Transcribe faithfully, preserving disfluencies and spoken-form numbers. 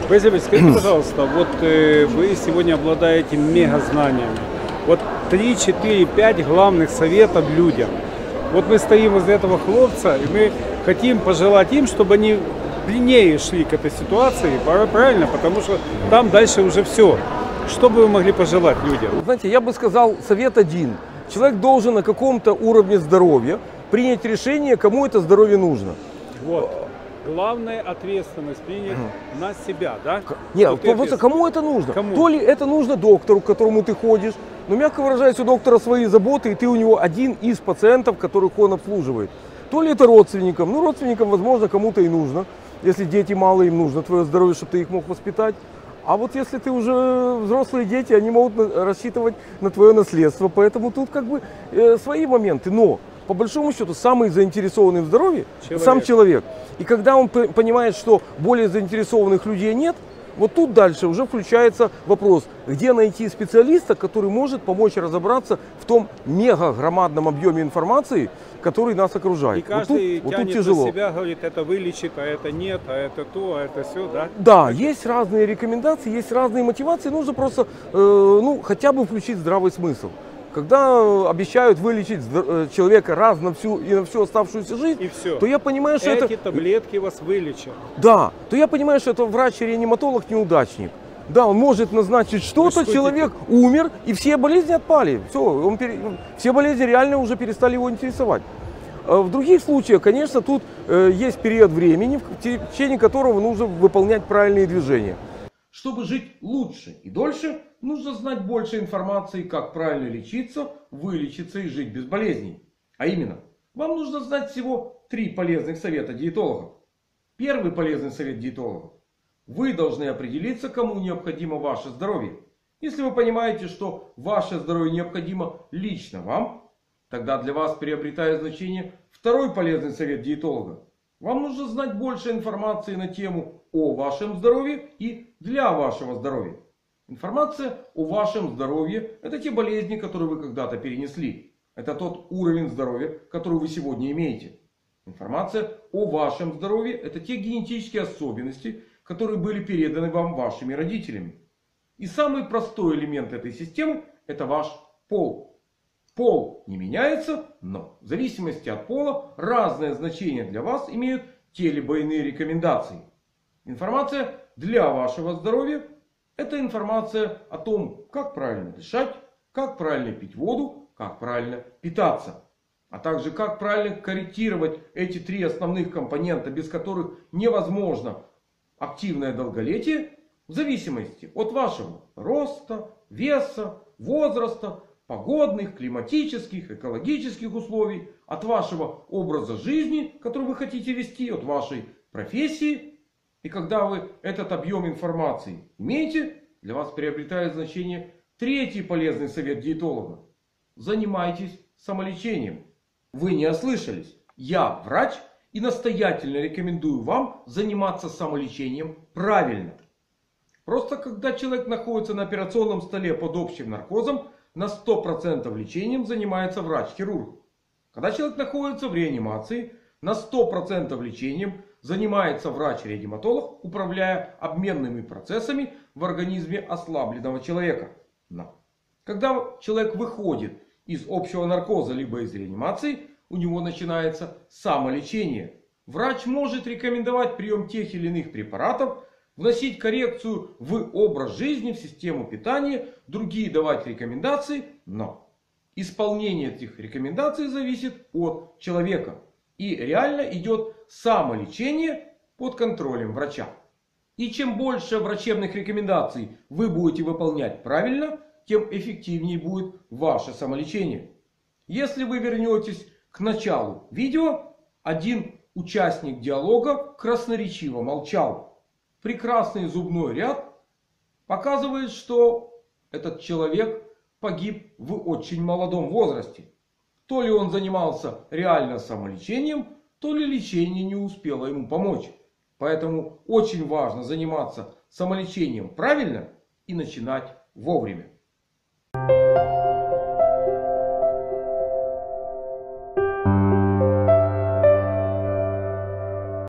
Василий, скажите, пожалуйста, вот э, вы сегодня обладаете мега знаниями. Вот три, четыре, пять главных советов людям. Вот мы стоим возле этого хлопца, и мы хотим пожелать им, чтобы они длиннее шли к этой ситуации, правильно? Потому что там дальше уже все. Что бы вы могли пожелать людям? Знаете, я бы сказал, совет один. Человек должен на каком-то уровне здоровья принять решение, кому это здоровье нужно. Вот. Главная ответственность принять угу. на себя, да? Нет, просто кому это нужно? Кому? То ли это нужно доктору, к которому ты ходишь, но, мягко выражаясь, у доктора свои заботы, и ты у него один из пациентов, которых он обслуживает. То ли это родственникам. Ну, родственникам, возможно, кому-то и нужно. Если дети мало, им нужно твое здоровье, чтобы ты их мог воспитать. А вот если ты уже взрослые дети, они могут рассчитывать на твое наследство. Поэтому тут как бы э, свои моменты. Но, по большому счету, самый заинтересованный в здоровье человек. Сам человек. И когда он понимает, что более заинтересованных людей нет, вот тут дальше уже включается вопрос, где найти специалиста, который может помочь разобраться в том мега громадном объеме информации, который нас окружает. И каждый вот тут, тянет вот тут тяжело. на себя, говорит, это вылечит, а это нет, а это то, а это все, да? Да, есть разные рекомендации, есть разные мотивации, нужно просто э, ну, хотя бы включить здравый смысл. Когда обещают вылечить человека раз на всю и на всю оставшуюся жизнь, и все. То я понимаю, что Эти это... таблетки вас вылечат. Да, то я понимаю, что это врач-реаниматолог неудачник. Да, он может назначить что-то, человек умер, и все болезни отпали. Все, он пере... все болезни реально уже перестали его интересовать. В других случаях, конечно, тут э, есть период времени, в течение которого нужно выполнять правильные движения. Чтобы жить лучше и дольше, нужно знать больше информации, как правильно лечиться, вылечиться и жить без болезней. А именно, вам нужно знать всего три полезных совета диетолога. Первый полезный совет диетолога. Вы должны определиться, кому необходимо ваше здоровье. Если вы понимаете, что ваше здоровье необходимо лично вам, тогда для вас приобретает значение второй полезный совет диетолога. Вам нужно знать больше информации на тему о вашем здоровье и для вашего здоровья. Информация о вашем здоровье – это те болезни, которые вы когда-то перенесли. Это тот уровень здоровья, который вы сегодня имеете. Информация о вашем здоровье – это те генетические особенности, которые были переданы вам вашими родителями. И самый простой элемент этой системы – это ваш пол. Пол не меняется, но в зависимости от пола разное значение для вас имеют те либо иные рекомендации. Информация для вашего здоровья – это информация о том, как правильно дышать, как правильно пить воду, как правильно питаться. А также как правильно корректировать эти три основных компонента, без которых невозможно активное долголетие, в зависимости от вашего роста, веса, возраста, погодных, климатических, экологических условий, от вашего образа жизни, который вы хотите вести, от вашей профессии. И когда вы этот объем информации имеете, для вас приобретает значение третий полезный совет диетолога. Занимайтесь самолечением. Вы не ослышались. Я врач и настоятельно рекомендую вам заниматься самолечением правильно. Просто когда человек находится на операционном столе под общим наркозом, на сто процентов лечением занимается врач-хирург. Когда человек находится в реанимации, на сто процентов лечением занимается врач-реаниматолог, управляя обменными процессами в организме ослабленного человека. Но когда человек выходит из общего наркоза либо из реанимации, у него начинается самолечение. Врач может рекомендовать прием тех или иных препаратов, вносить коррекцию в образ жизни, в систему питания, другие давать рекомендации, но исполнение этих рекомендаций зависит от человека. И реально идет самолечение под контролем врача. И чем больше врачебных рекомендаций вы будете выполнять правильно, тем эффективнее будет ваше самолечение. Если вы вернетесь к началу видео, один участник диалога красноречиво молчал. Прекрасный зубной ряд показывает, что этот человек погиб в очень молодом возрасте. То ли он занимался реально самолечением, то ли лечение не успело ему помочь. Поэтому очень важно заниматься самолечением правильно и начинать вовремя.